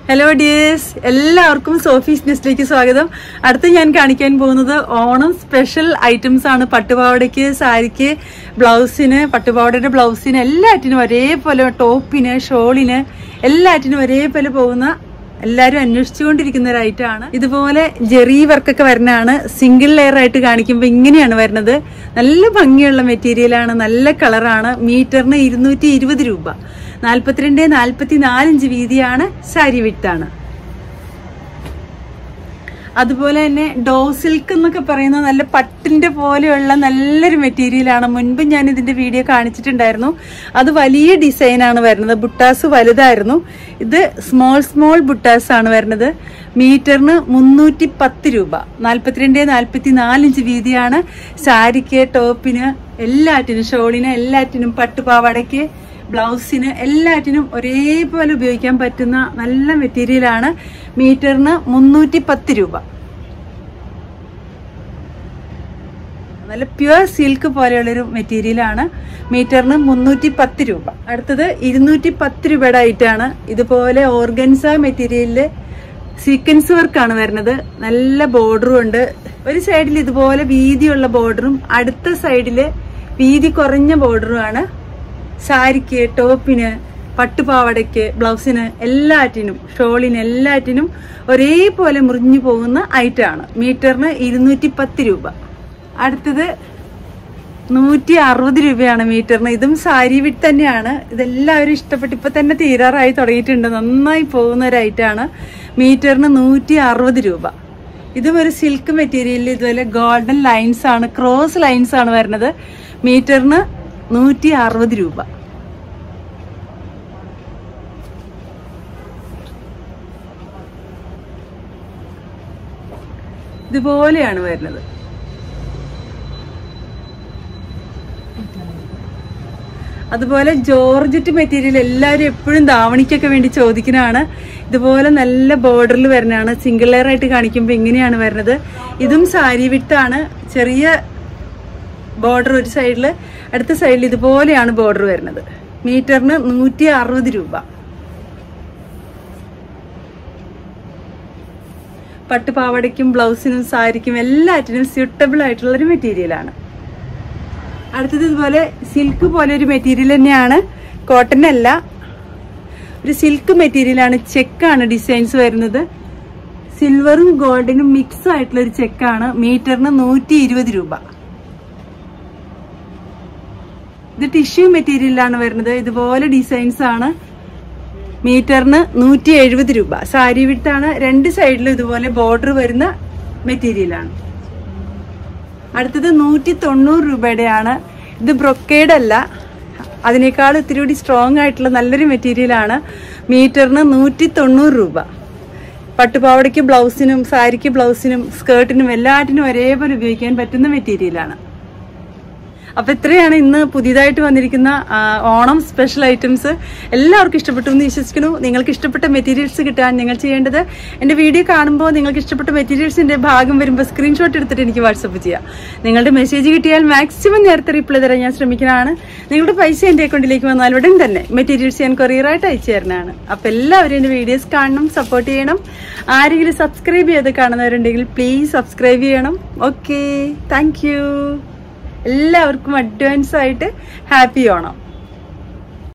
Hello dears, എല്ലാവർക്കും സോഫീസ് നെസ്റ്റിലേക്ക് സ്വാഗതം. അടുത്ത് ഞാൻ കാണിക്കാൻ പോകുന്നത് ഓണം സ്പെഷ്യൽ ഐറ്റംസ് ആണ്. പട്ടുപാവടയ്ക്ക്, സാരിക്ക്, ബ്ലൗസിന്, പട്ടുപാവടയുടെ ബ്ലൗസിന് എല്ലാറ്റിനും ഒരേപോലെ, ടോപ്പിന്, ഷോളിന് എല്ലാറ്റിനും ഒരേപോലെ പോകുന്ന, എല്ലാവരും അന്വേഷിച്ചുകൊണ്ടിരിക്കുന്ന ഒരു ഐറ്റമാണ്. ഇതുപോലെ ജെറി വർക്കൊക്കെ വരുന്നതാണ്. സിംഗിൾ ലെയർ ആയിട്ട് കാണിക്കുമ്പോൾ ഇങ്ങനെയാണ് വരുന്നത്. നല്ല ഭംഗിയുള്ള മെറ്റീരിയലാണ്, നല്ല കളറാണ്. മീറ്ററിന് 220 രൂപ. 42-44 ഇഞ്ച് വീതിയാണ്. സാരി വിട്ടാണ്. അതുപോലെ തന്നെ ഡോ സിൽക്ക് എന്നൊക്കെ പറയുന്ന നല്ല പട്ടിന്റെ പോലെയുള്ള നല്ലൊരു മെറ്റീരിയലാണ്. മുൻപ് ഞാൻ ഇതിന്റെ വീഡിയോ കാണിച്ചിട്ടുണ്ടായിരുന്നു. അത് വലിയ ഡിസൈനാണ് വരുന്നത്. ബുട്ടാസ് വലുതായിരുന്നു. ഇത് സ്മോൾ ബുട്ടാസ് ആണ് വരുന്നത്. മീറ്ററിന് 310 രൂപ. 42-44 ഇഞ്ച് വീതിയാണ്. സാരിക്ക്, ടോപ്പിന് എല്ലാറ്റിനും, ഷോളിന് എല്ലാറ്റിനും, പട്ടുപാവാടയ്ക്ക്, ബ്ലൗസിന് എല്ലാറ്റിനും ഒരേപോലെ ഉപയോഗിക്കാൻ പറ്റുന്ന നല്ല മെറ്റീരിയലാണ്. മീറ്ററിന് 310 രൂപ. നല്ല പ്യുവർ സിൽക്ക് പോലെയുള്ളൊരു മെറ്റീരിയലാണ്. മീറ്ററിന് 310 രൂപ. അടുത്തത് 210 രൂപയുടെ ഐറ്റാണ്. ഇതുപോലെ ഓർഗൻസ മെറ്റീരിയലില് സീക്വൻസ് വർക്കാണ് വരുന്നത്. നല്ല ബോർഡറും ഉണ്ട്. ഒരു സൈഡിൽ ഇതുപോലെ വീതിയുള്ള ബോർഡറും അടുത്ത സൈഡില് വീതി കുറഞ്ഞ ബോർഡറുമാണ്. സാരിക്ക്, ടോപ്പിന്, പട്ടുപാവടയ്ക്ക്, ബ്ലൗസിന് എല്ലാറ്റിനും, ഷോളിന് എല്ലാറ്റിനും ഒരേപോലെ മുറിഞ്ഞു പോകുന്ന ഐറ്റമാണ്. മീറ്ററിന് 210 രൂപ. അടുത്തത് 160 രൂപയാണ് മീറ്ററിന്. ഇതും സാരി വിട്ട് തന്നെയാണ്. ഇതെല്ലാവരും ഇഷ്ടപ്പെട്ട് ഇപ്പൊ തന്നെ തീരാറായി തുടങ്ങിയിട്ടുണ്ട്. നന്നായി പോകുന്ന ഒരു ഐറ്റമാണ്. മീറ്ററിന് 160 രൂപ. ഇതും ഒരു സിൽക്ക് മെറ്റീരിയലിൽ ഇതുപോലെ ഗോൾഡൻ ലൈൻസ് ആണ്, ക്രോസ് ലൈൻസ് ആണ് വരുന്നത്. മീറ്ററിന് 160 രൂപ. ഇതുപോലെയാണ് വരുന്നത്. അതുപോലെ ജോർജറ്റ് മെറ്റീരിയൽ എല്ലാവരും എപ്പോഴും ധാവണിക്കൊക്കെ വേണ്ടി ചോദിക്കുന്നതാണ്. ഇതുപോലെ നല്ല ബോർഡറിൽ വരുന്നതാണ്. സിംഗിൾ ലെയർ ആയിട്ട് കാണിക്കുമ്പോൾ ഇങ്ങനെയാണ് വരുന്നത്. ഇതും സാരി വിട്ടാണ്. ചെറിയ ബോർഡർ ഒരു സൈഡില്, അടുത്ത സൈഡിൽ ഇതുപോലെയാണ് ബോർഡർ വരുന്നത്. മീറ്ററിന് 160 രൂപ. പട്ടുപാവടയ്ക്കും, ബ്ലൗസിനും, സാരിക്കും എല്ലാറ്റിനും സ്യൂട്ടബിൾ ആയിട്ടുള്ളൊരു മെറ്റീരിയലാണ്. അടുത്തത് ഇതുപോലെ സിൽക്ക് പോലെ ഒരു മെറ്റീരിയൽ തന്നെയാണ്. കോട്ടൺ അല്ല, ഒരു സിൽക്ക് മെറ്റീരിയലാണ്. ചെക്കാണ് ഡിസൈൻസ് വരുന്നത്. സിൽവറും ഗോൾഡിനും മിക്സ് ആയിട്ടുള്ള ഒരു ചെക്കാണ്. മീറ്ററിന് 120 രൂപ. ഇത് ടിഷ്യൂ മെറ്റീരിയലാണ് വരുന്നത്. ഇതുപോലെ ഡിസൈൻസ് ആണ്. മീറ്ററിന് 170 രൂപ. സാരി വിട്ടാണ്. രണ്ട് സൈഡിലും ഇതുപോലെ ബോർഡർ വരുന്ന മെറ്റീരിയലാണ്. അടുത്തത് 190 രൂപയുടെയാണ്. ഇത് ബ്രൊക്കേഡ് അല്ല, അതിനേക്കാൾ ഇത്തിരി കൂടി സ്ട്രോങ് ആയിട്ടുള്ള നല്ലൊരു മെറ്റീരിയലാണ്. മീറ്ററിന് 190 രൂപ. പട്ടുപാവടയ്ക്ക്, ബ്ലൗസിനും, സാരിക്ക്, ബ്ലൗസിനും, സ്കേർട്ടിനും എല്ലാറ്റിനും ഒരേപോലെ ഉപയോഗിക്കാൻ പറ്റുന്ന മെറ്റീരിയലാണ്. അപ്പൊ ഇത്രയാണ് ഇന്ന് പുതിയതായിട്ട് വന്നിരിക്കുന്ന ഓണം സ്പെഷ്യൽ ഐറ്റംസ്. എല്ലാവർക്കും ഇഷ്ടപ്പെട്ടു എന്ന് വിശ്വസിക്കുന്നു. നിങ്ങൾക്ക് ഇഷ്ടപ്പെട്ട മെറ്റീരിയൽസ് കിട്ടാൻ നിങ്ങൾ ചെയ്യേണ്ടത്, എന്റെ വീഡിയോ കാണുമ്പോൾ നിങ്ങൾക്ക് ഇഷ്ടപ്പെട്ട മെറ്റീരിയൽസിന്റെ ഭാഗം വരുമ്പോൾ സ്ക്രീൻഷോട്ട് എടുത്തിട്ട് എനിക്ക് വാട്സപ്പ് ചെയ്യാം. നിങ്ങളുടെ മെസ്സേജ് കിട്ടിയാൽ മാക്സിമം നേരത്തെ റിപ്ലൈ തരാൻ ഞാൻ ശ്രമിക്കുന്നതാണ്. നിങ്ങളുടെ പൈസ എന്റെ അക്കൗണ്ടിലേക്ക് വന്നാൽ ഉടൻ തന്നെ മെറ്റീരിയൽസ് ഞാൻ കൊറിയറായിട്ട് അയച്ചു തരുന്നതാണ്. അപ്പൊ എല്ലാവരും എന്റെ വീഡിയോസ് കാണണം, സപ്പോർട്ട് ചെയ്യണം. ആരെങ്കിലും സബ്സ്ക്രൈബ് ചെയ്ത് കാണുന്നവരുണ്ടെങ്കിൽ പ്ലീസ് സബ്സ്ക്രൈബ് ചെയ്യണം. Okay, thank you. എല്ലാവർക്കും അഡ്വാൻസ് ആയിട്ട് ഹാപ്പി ഓണം.